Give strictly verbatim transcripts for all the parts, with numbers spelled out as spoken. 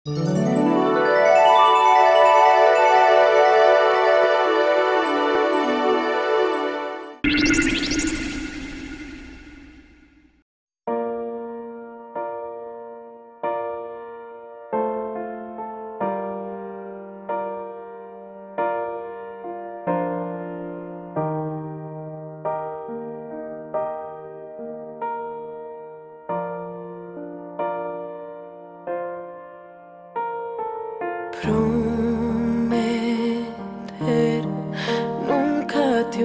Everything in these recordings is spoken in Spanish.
Prometer, nunca te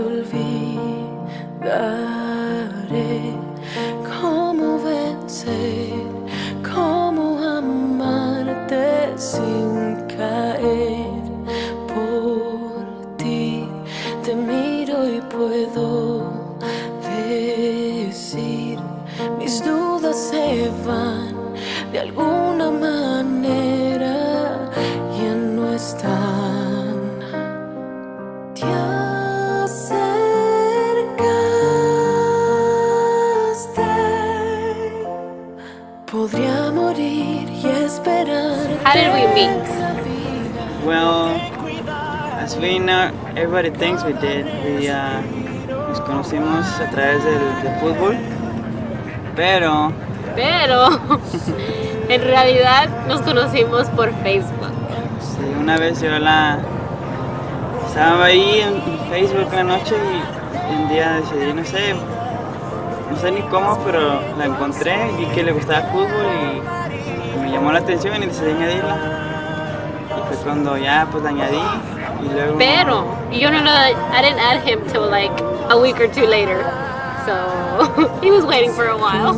olvidaré. Cómo vencer, cómo amarte sin caer. Por ti te miro y puedo decir, mis dudas se van de alguna manera. Están. Te acercaste. Podría morir y esperar. How did we meet? Well, as we know, everybody thinks we did. We uh, nos conocimos a través del, del fútbol, pero Pero en realidad nos conocimos por Facebook. Sí, una vez yo la estaba ahí en Facebook una noche y un día decidí, no sé, no sé ni cómo, pero la encontré, vi que le gustaba el fútbol y me llamó la atención y decidí añadirla. Y fue cuando ya pues la añadí y luego... Pero yo no, no, I didn't add him till like a week or two later, so he was waiting for a while.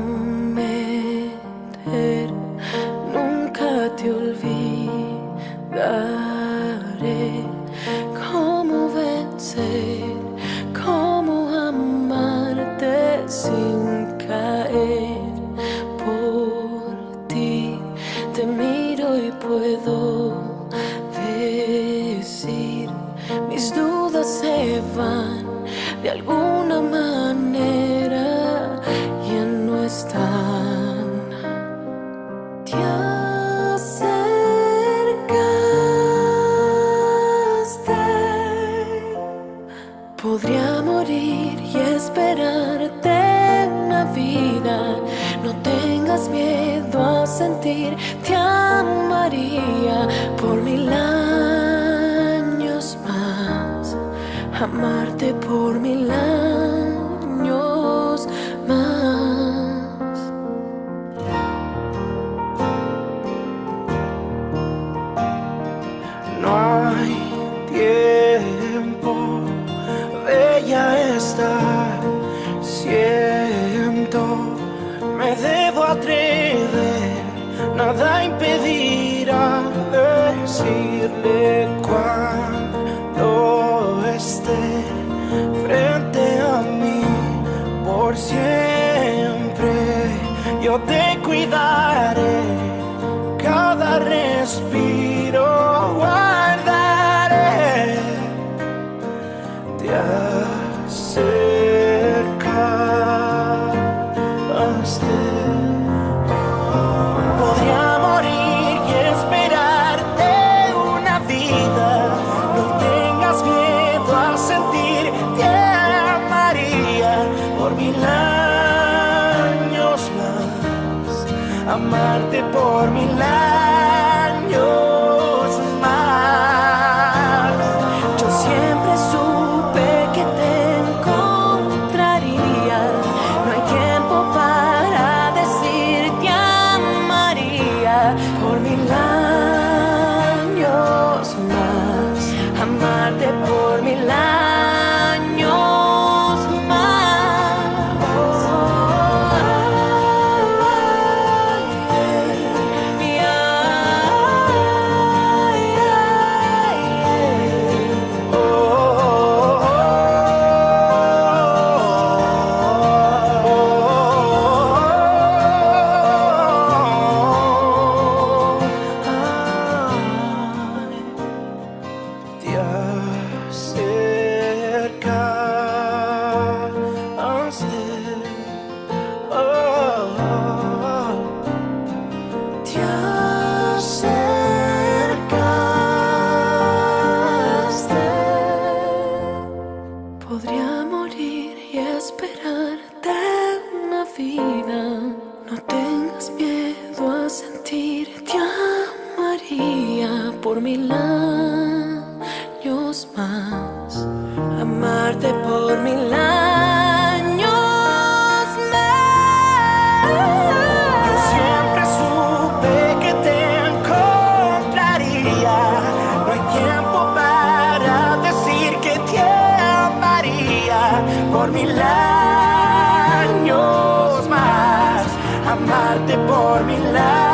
Nunca te olvidaré. Cómo vencer, cómo amarte sin caer. Por ti te miro y puedo decir, mis dudas se van de alguna manera, ya no están. Te acercaste. Podría morir y esperarte una vida. No tengas miedo a sentir. Te amaría por mil años más. Amarte por mil años más. No hay tiempo, bella está. Siento, me debo atrever, nada impedirá decirle cuando esté frente a mí. Por siempre yo te cuidaré, cada respiro guardaré. Te acercaste. Podría morir y esperarte una vida. No tengas miedo a sentir. Te amaría por mil años más. Amarte por mil años. por mil años más, amarte por mil años más. Yo siempre supe que te encontraría. No hay tiempo para decir que te amaría por mil años más, amarte por mil años.